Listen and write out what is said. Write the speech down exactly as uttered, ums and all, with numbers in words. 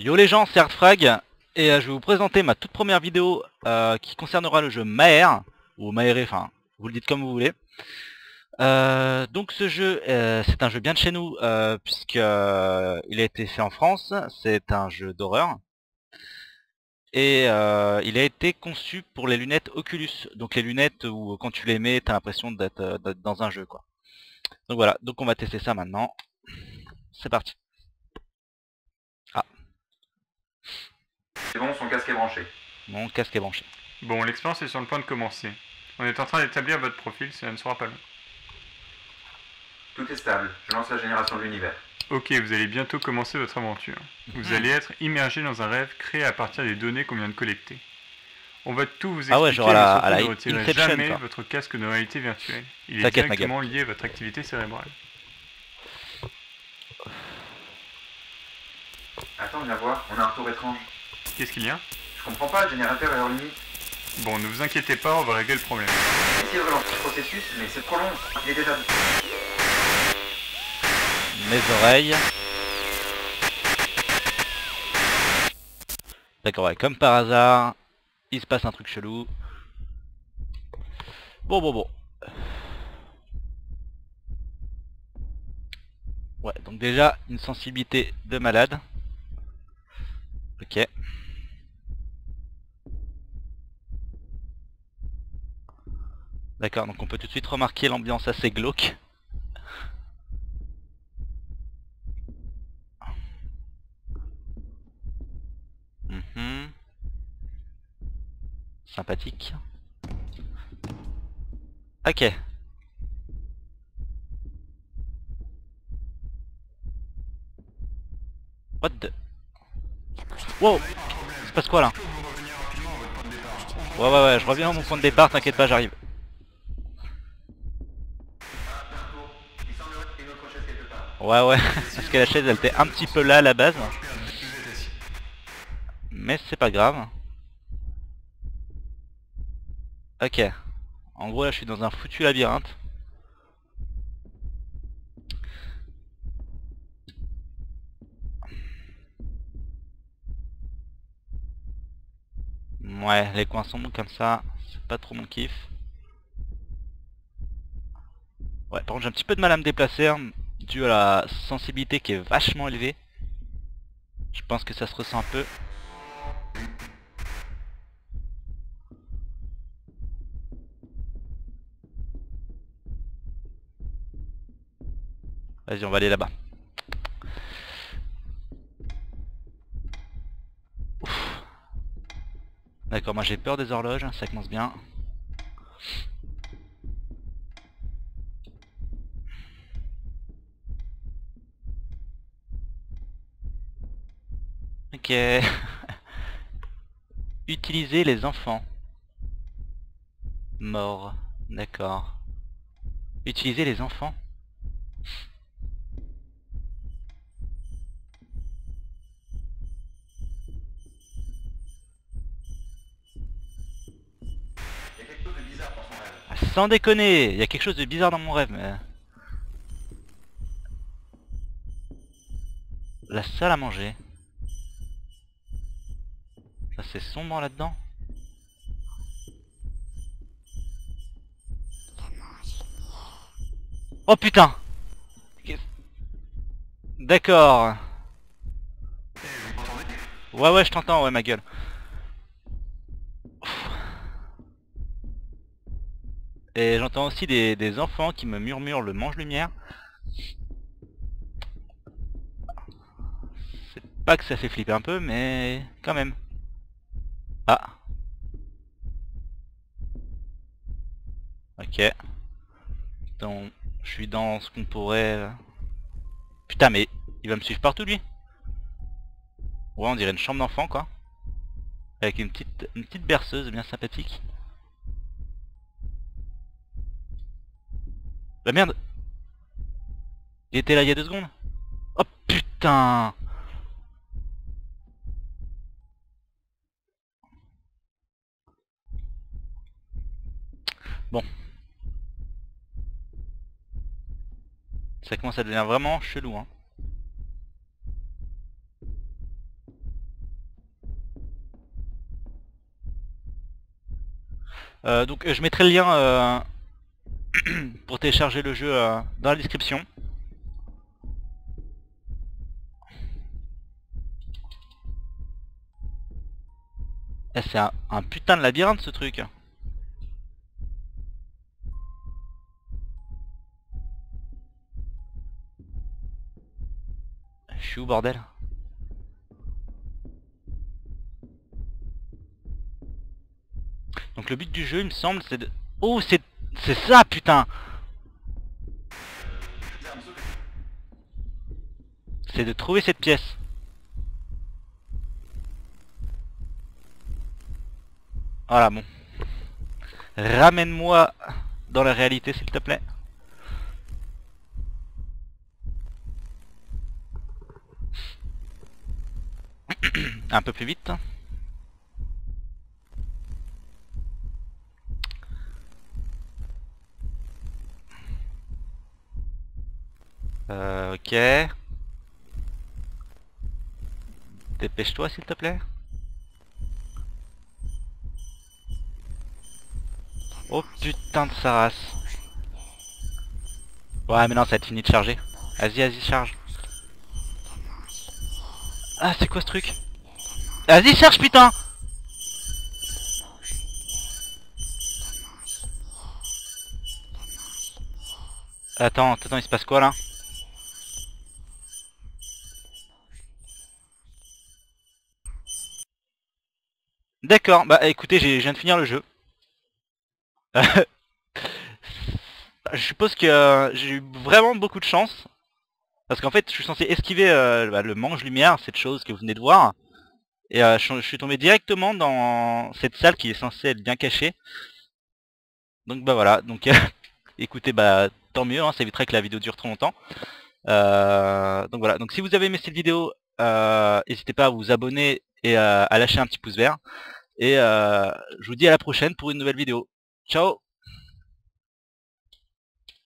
Yo les gens, c'est Artfrag et euh, je vais vous présenter ma toute première vidéo euh, qui concernera le jeu Maer, ou Maeré, enfin vous le dites comme vous voulez. Euh, donc ce jeu, euh, c'est un jeu bien de chez nous euh, puisque euh, il a été fait en France, c'est un jeu d'horreur. Et euh, il a été conçu pour les lunettes Oculus, donc les lunettes où quand tu les mets t'as l'impression d'être euh, d'être dans un jeu quoi. Donc voilà, donc on va tester ça maintenant. C'est parti. Ah, C'est bon, son casque est branché. mon casque est branché. Bon, l'expérience est sur le point de commencer. On est en train d'établir votre profil, ça ne sera pas long. Tout est stable, je lance la génération de l'univers. Ok, vous allez bientôt commencer votre aventure. Vous allez être immergé dans un rêve créé à partir des données qu'on vient de collecter. On va tout vous expliquer, Ah ouais, genre à mais la- surtout à la ne retirez Inception, jamais quoi. votre casque de réalité virtuelle. Il est T'inquiète, ma directement lié à votre activité cérébrale. Attends, viens voir, on a un retour étrange. Qu'est-ce qu'il y a? Je comprends pas, le générateur est hors limite. Bon, ne vous inquiétez pas, on va régler le problème. Essayez de relancer le processus, mais c'est trop long, il est déjà... Mes oreilles. D'accord, ouais, comme par hasard, il se passe un truc chelou. Bon, bon, bon. Ouais, donc déjà, une sensibilité de malade. Ok. D'accord, donc on peut tout de suite remarquer l'ambiance assez glauque. Mhm. Sympathique. Ok. What the... Wow. Il se passe quoi là? Ouais ouais ouais, je reviens à mon point de départ, t'inquiète pas, j'arrive. Il semblerait qu'il y ait une autre chaise quelque part. Ouais ouais, parce que la chaise elle était un petit peu là à la base. Mais c'est pas grave. Ok. En gros là je suis dans un foutu labyrinthe. Ouais, les coins sombres comme ça, c'est pas trop mon kiff. Ouais, par contre j'ai un petit peu de mal à me déplacer, hein, dû à la sensibilité qui est vachement élevée. Je pense que ça se ressent un peu. Vas-y, on va aller là-bas. D'accord, moi j'ai peur des horloges, ça commence bien. Ok. Utiliser les enfants. Morts. D'accord. Utiliser les enfants. Il y a quelque chose de bizarre dans son rêve. Ah, sans déconner, il y a quelque chose de bizarre dans mon rêve, mais... La salle à manger. Ça c'est sombre là-dedans. Oh putain! D'accord. Ouais ouais, je t'entends, ouais, ma gueule. Et j'entends aussi des, des enfants qui me murmurent le mange-lumière. C'est pas que ça fait flipper un peu, mais quand même. Ah. Ok. Donc, je suis dans ce qu'on pourrait... Putain, mais il va me suivre partout, lui. Ouais, on dirait une chambre d'enfant, quoi. Avec une petite, une petite berceuse bien sympathique. Bah merde! Il était là il y a deux secondes. Oh putain! Bon. Ça commence à devenir vraiment chelou, hein. Euh, donc euh, je mettrai le lien euh, pour télécharger le jeu euh, dans la description. Eh, c'est un, un putain de labyrinthe ce truc. Je suis où, bordel? Donc le but du jeu, il me semble, c'est de... Oh, c'est c'est ça, putain! C'est de trouver cette pièce. Voilà, bon. Ramène-moi dans la réalité, s'il te plaît. Un peu plus vite. Euh, ok. Dépêche-toi, s'il te plaît. Oh putain de sa race. Ouais, mais non, ça va être fini de charger. Vas-y, vas-y, charge. Ah, c'est quoi ce truc? Vas-y, charge, putain! Attends, attends, il se passe quoi là? D'accord, bah écoutez, j'ai- je viens de finir le jeu. Je suppose que euh, j'ai eu vraiment beaucoup de chance. Parce qu'en fait, je suis censé esquiver euh, bah, le mange-lumière, cette chose que vous venez de voir. Et euh, je, je suis tombé directement dans cette salle qui est censée être bien cachée. Donc bah voilà, donc écoutez, bah tant mieux, hein, ça éviterait que la vidéo dure trop longtemps. Euh, donc voilà, donc si vous avez aimé cette vidéo, euh, n'hésitez pas à vous abonner et euh, à lâcher un petit pouce vert. Et euh, je vous dis à la prochaine pour une nouvelle vidéo. Ciao!